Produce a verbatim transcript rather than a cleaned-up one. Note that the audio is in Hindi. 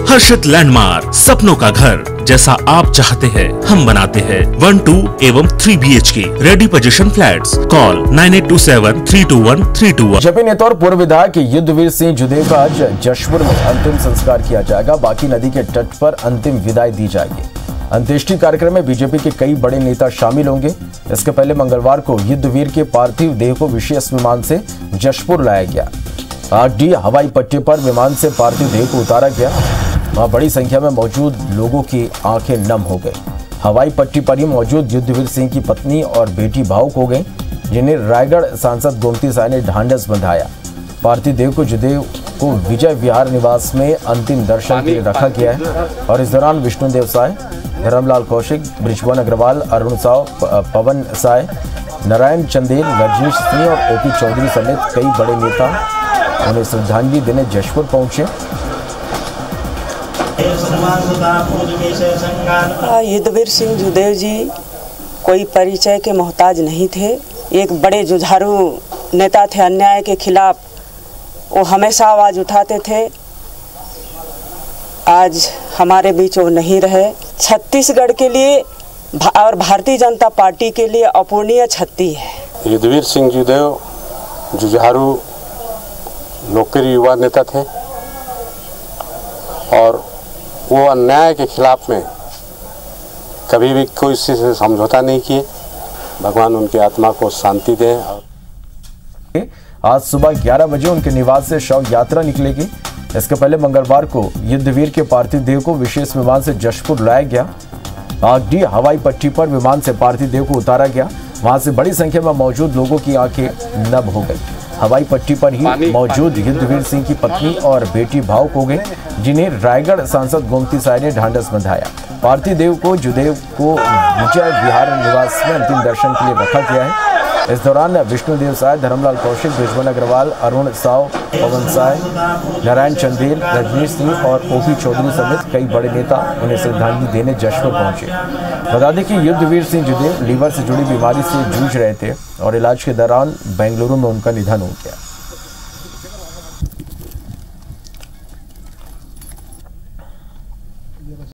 हर्षित लैंडमार्क, सपनों का घर जैसा आप चाहते हैं हम बनाते हैं। वन टू एवं three B H K ready position flats. Call nine eight two seven three two one three two one. BJP नेता और पूर्व विधायक युद्धवीर सिंह जुदेव का आज जशपुर में अंतिम संस्कार किया जाएगा। बाकी नदी के तट पर अंतिम विदाई दी जाएगी। अंत्येष्टि कार्यक्रम में बीजेपी के कई बड़े नेता शामिल होंगे। इसके पहले मंगलवार को युद्धवीर के पार्थिव देह को विशेष विमान से जशपुर लाया गया। आगडी हवाई पट्टी पर विमान से पार्थिव देह को उतारा गया। वहां बड़ी संख्या में मौजूद लोगों की आंखें नम हो गई। हवाई पट्टी पर ही मौजूद युद्धवीर सिंह की पत्नी और बेटी भावुक हो गई, जिन्हें रायगढ़ सांसद गोमती साय ने ढांढस बंधाया। पार्थिव देह को जुदेव को विजय विहार निवास में अंतिम दर्शन के लिए रखा गया है और इस दौरान विष्णुदेव साय, धर्मलाल कौशिक, ब्रिजभुवन अग्रवाल, अरुण साव, पवन साय, नारायण चंदेल, रजनीश सिंह और ओपी चौधरी समेत कई बड़े नेता उन्हें श्रद्धांजलि देने जशपुर पहुंचे। युद्धवीर सिंह जुदेव जी कोई परिचय के मोहताज नहीं थे। एक बड़े जुझारू नेता थे। अन्याय के खिलाफ वो हमेशा आवाज़ उठाते थे। आज हमारे बीच वो नहीं रहे। छत्तीसगढ़ के लिए और भारतीय जनता पार्टी के लिए अपूर्णीय क्षति है। युद्धवीर सिंह जुदेव जुझारू लोकप्रिय युवा नेता थे और वो अन्याय के खिलाफ में कभी भी कोई से समझौता नहीं किए। भगवान उनकी आत्मा को शांति दें। आज सुबह ग्यारह बजे उनके निवास से शव यात्रा निकलेगी। इसके पहले मंगलवार को युद्धवीर के पार्थिव देह को विशेष विमान से जशपुर लाया गया। आगडी हवाई पट्टी पर विमान से पार्थिव देह को उतारा गया। वहां से बड़ी संख्या में मौजूद लोगों की आंखें नम हो गई। हवाई पट्टी पर ही मौजूद युद्धवीर सिंह की पत्नी और बेटी भावुक हो गई, जिन्हें रायगढ़ सांसद गोमती साय ने ढांढस बंधाया। पार्थिव देव को जुदेव को विजय विहार निवास में अंतिम दर्शन के लिए रखा गया है। इस दौरान विष्णुदेव साय, धर्मलाल कौशिक, ब्रिजभुवन अग्रवाल, अरुण साव, पवन साय, नारायण चंदेल, रजनीश सिंह और ओपी चौधरी समेत कई बड़े नेता उन्हें श्रद्धांजलि देने जशपुर पहुंचे। बता दें कि युद्धवीर सिंह जुदेव लीवर से जुड़ी बीमारी से जूझ रहे थे और इलाज के दौरान बेंगलुरु में उनका निधन हो गया।